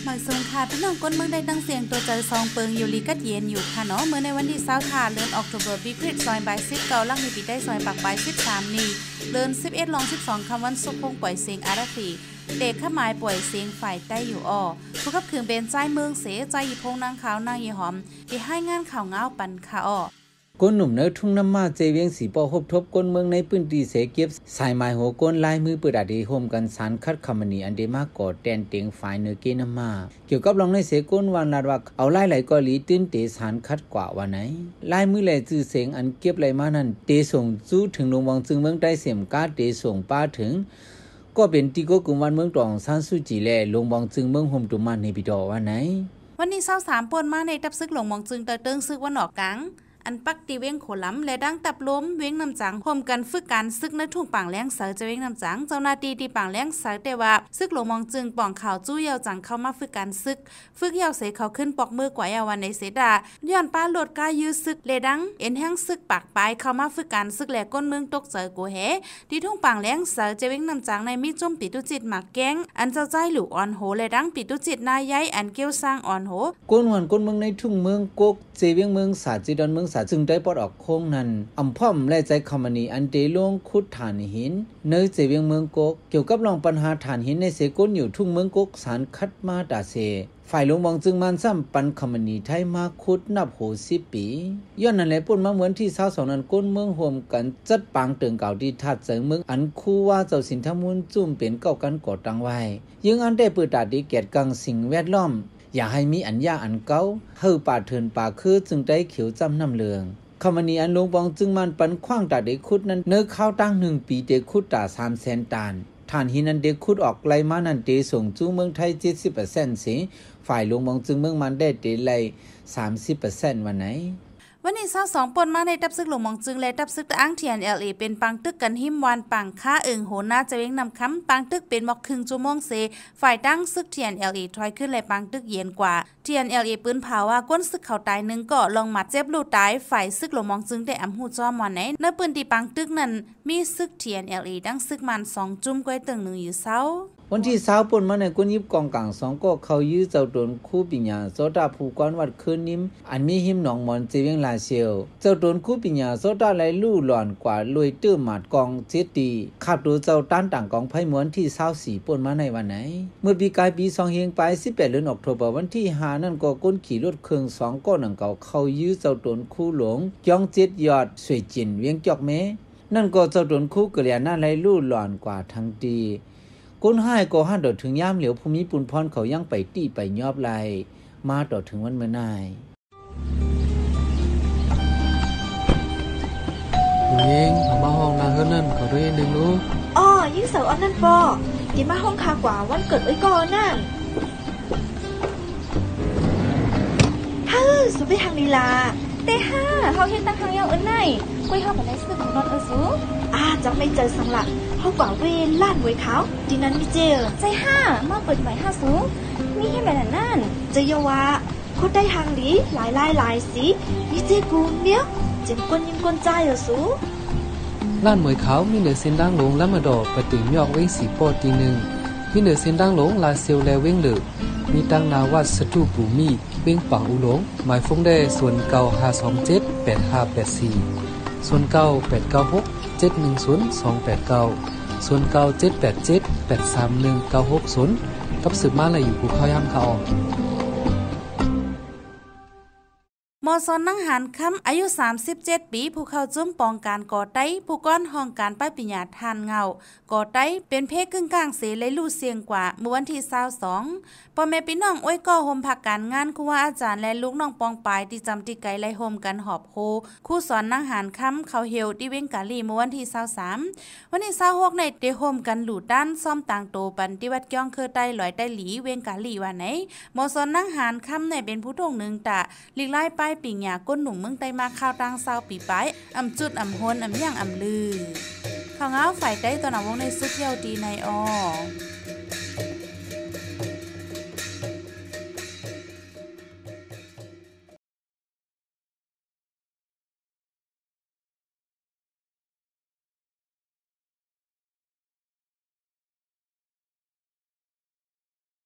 หมายสูงค่ะพี่น้องก้นเมืองได้ตั้งเสียงตัวใจซองเปิงอยู่ลีกัดเย็นอยู่ค่ะเนาะเมื่อในวันที่20ค่ะเดือนออกตุลาคมปีคริสต์ซอยใบ19ลักมีปีได้ซอยปากใบ13นี่เดือน11ลอง12คำวันสุกคงปล่อยเสียงอาราธีเด็กข้าหมายปล่อยเสียงฝ่ายใต้อยู่อ้อผู้ขับขืนเป็นใจเมืองเสใจอีพงนางขาวนางยีหอมที่ให้งานข่าวเงาปันค่ะอ้อก้นหนุ่มเนื้อทุ่งน้ำมาเจเวียงสีปอหบทบก้นเมืองในพื้นที่เสเก็บสายไม้หัวก้นลายมือเปิดอดีโฮมกันสารคัดคำมันนีอันเดมากก่อแตนเตียงฝ่ายเนื้อเกน้ำมาเกี่ยวกับลองในเสก้นวันลาดว่าเอาไล่ไหลกอลีตื้นเตสารคัดกว่าวันไหนลายมือแหล่จื้อเสียงอันเก็บไหลมานั้นเตส่งจู้ถึงลงวังจึงเมืองได้เสียมก้าเตส่งป้าถึงก็เป็นที่ก็กลุ่มวันเมืองตองซานสุจีแลลงวังจึงเมืองโฮมตุมันในปีดอวันไหนวันนี้23ป่วนมาในตับซึกหลงวังจึงเติงซึกวันออกกลางอันปักตีเว้งโขล้ำและดังตับล้มเว้งน้ำจังห่มกันฝึกการซึกในทุ่งป่างแล้งเสือจะเว้งน้ำจังเจ้าหน้าที่ที่ป่างแล้งเสือแต่ว่าซึกหลวงมองจึงป่องข่าวจู้เยาวจังเข้ามาฝึกการฝึกเยาวเสเขาขึ้นปอกมือกว่าเยาวันในเสดาย้อนป้าโหลดกายื้อซึกและดังเอ็นแห้งซึกปากปลายเข้ามาฝึกการซึกแหลกก้นเมืองตกเสือกูแหที่ทุ่งป่างแล้งเสือจะเว้งน้ำจังในมิจุ่มปิตุจิตหมักแก้งอันเจ้าใจหลูอ่อนโหและดังปิตุจิตนายย้ายอันเกี้ยวสร้างอ่อนโหก้นวันก้นเมืองในทุ่งเมืองกกเจเวียงเมืองสาจีดอนเมืองสาจึงได้ปลดออกโค้งนั้นอำพ่อมและใจคอมมานีอันเดลงขุดฐานหินเนื้อเจเวียงเมืองกกเกี่ยวกับรองปัญหาฐานหินในเสก้นอยู่ทุ่งเมืองกกสารคัดมาตาเสฝ่ายหลวงวังจึงมันซ้ำปันคอมมานีไทยมาขุดนับโห10 ปีย้อนนั่นแหละปุ่นมาเหมือนที่22นั้นก้นเมืองรวมกันจัดปางเติงเก่าที่ทัดเสงเมืองอันคู่ว่าเจ้าสินทมุนจุ่มเป็นเก่ากันก่อตั้งไว้ยังอันได้เปิดตาดีแก่กังสิ่งแวดล้อมอย่าให้มีอันยาอันเก่าเฮาป่าเถินป่าคือจึงได้เขียวจำน้ำเหลืองคำนี้อันลงบองจึงมันปันขว้างตาเด็กขุดนั้นเนื้อข้าวตั้ง1 ปีเด็กขุดตา300,000 ตันฐานหินนั้นเด็กขุดออกไล่มานั้นเตส่งจู้เมืองไทย 70% สิฝ่ายลงบองจึงเมืองมันได้เตไล่ 30% วันไหนวันนี้22ป่นมาในตับซึกหลวงมองจึงและตับซึกตะอ้าง TNLA เป็นปังตึกกันหิมวานปังค่าหโหน้าจะเว้งนำค้ำปังตึกเป็นบอกครึ่งชั่วโมงเสฝ่ายตั้งซึก TNLA ถอยขึ้นและปังตึกเย็นกว่า TNLA ปืนเผาว่าก้นซึกเขาตาย1ก็ลองหมัดเจ็บลูกตายฝ่ายซึกหลวงมองจึงได้อำหูจ้อมวันไหนในปืนที่ปังตึกนั้นมีซึก TNLA ดังซึกมัน2จุ่มก้อยตึง1อยู่เช้าวันที่20ป่นมาในกุนยิบกองกลาง2ก็เขายื้อเจ้าตนคู่ปิญญาโซดาผู้กวนวัดคืนนิมอันมีหิมหนองมอนเจเวียงลาเซียวเจ้าตนคู่ปิญญาโซดาไหลลู่หลอนกว่าลวยตื้อหมัดกองเจตีขับดูเจ้าต้านต่างกองไพ่ม้วนที่24ป่นมาในวันไหนเมื่อปีกายปี2เฮงไป18เดือนออกตุลาคมวันที่5นั่นก็ก้นขี่รถเครื่อง2ก้อนหนังเก่าเขายื้อเจ้าตนคู่หลงจ้องเจ็ดยอดสวยจินเวียงจอกแม้นั่นก็เจ้าตนคู่กะเหลี่ยหน้าไหลลู่หลอนกว่าทั้งดีก้นให้ก็หันดอกถึงย่ามเหลียวภูมิปุนพรเขายังไปตีไปยอบไหลมาต่อถึงวันเมื่อนายเองมาห้องนางเฮือนนั่นเขาด้วยนึงลูกอ้อยิ่งเสาอันนั่นปอที่มาห้องคากว่าวันเกิดไอ้ก่อนนั่นสุไปทางลีลาแต่เขาเห็นตั้งทางยาวอันไหนคุยเข้าไปในสื่อของนอนสูจังไม่เจอสังละเขากว่าเวล้านไว้เขาดินั้นมิเจอใจมาเปิดใหม่สูมีให้แบบนั่นเจยวะเขาได้ทางลีหลายสิมิเจกูเนี้ยเจ็บก้นยิ่งก้นใจสูล้านหมวยเขามีเหนือเส้นดังหลงและมาดอกไปถึงยอกเว้งสีปอตีหนึ่งมีเหนือเส้นดังหลงลาเซลแลเว้งเหลือมีตั้งนาวัดสตูปูมีเว้งปังอุหลงหมายฟงได้ส่วนเก่า5278584ส่วนเก่า896 710-289ส่วนเก่า787-831-960กับสืบมาเลยอยู่ภูเขาย่ำเขามอซอนนั่งหานคำอายุ37 ปีผู้เข้าจุ่มปองการก่อไต้ผู้ก้อนห้องการป้ายปิญญาทานเงาก่อไต้เป็นเพศกึ่งกลางเสเลยลู่เสียงกว่าเมื่อวันที่22พ่อแม่พี่น้องอ้วยก่อโฮมผักการงานครูว่าอาจารย์และลูกน้องปองปลายที่จำที่ไกลไล่โฮมกันหอบโฮครูสอนนั่งหานคำเขาเฮลที่เว้งกาลีเมื่อวันที่23วันที่26ในเดโฮมกันหลู่ด้านซ่อมต่างโตปันที่วัดย่องเคอใต้ลอยใต้หลีเว้งกาลีวันไหนมอซอนนั่งหานคำในเป็นผู้ทงหนึ่งตะลีกไล่ป้ายปิญญาก้นหนุ่มเมืองไต้มาข้าวตัง20 ปีไปอำจุดอำโหนอำย่างอำลือข้าวเงาฝ่ายใต้ตอนวงในสุดเยาวดีในอ